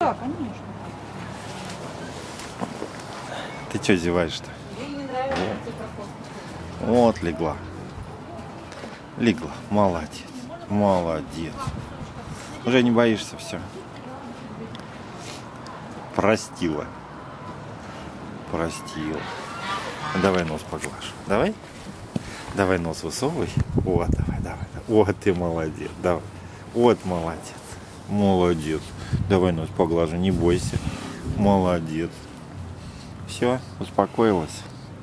Да, конечно. Ты что зеваешь-то? Ей не нравится Вот легла. Легла. Молодец. Молодец. Уже не боишься, все. Простила. Простила. Давай нос поглажу. Давай? Давай нос высовывай. Вот, давай. Вот ты молодец. Давай. Вот молодец. Молодец. Давай нос поглажу, не бойся. Молодец. Все, успокоилась.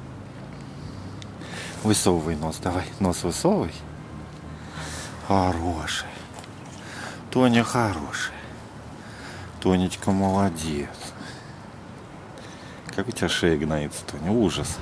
Высовывай нос, давай. Нос высовывай. Хороший. Тоня хорошая. Тонечка молодец. Как у тебя шея гноится, Тоня? Ужас.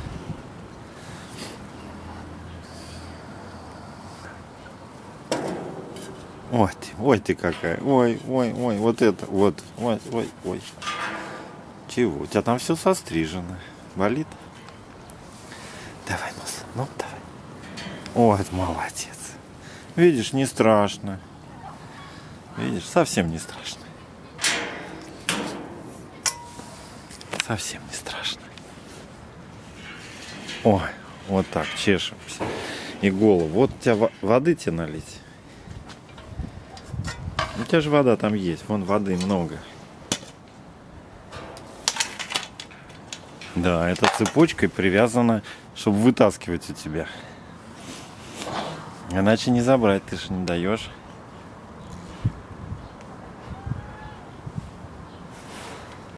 Ой ты какая. Ой, вот это, вот. Ой. Чего? У тебя там все сострижено. Болит? Давай нос. Ну, давай. Вот, молодец. Видишь, не страшно. Видишь, совсем не страшно. Совсем не страшно. Ой, вот так, чешемся. И голову. Вот у тебя воды тебе налить. У тебя же вода там есть. Вон воды много. Да, эта цепочкой привязана, чтобы вытаскивать у тебя. Иначе не забрать, ты же не даешь.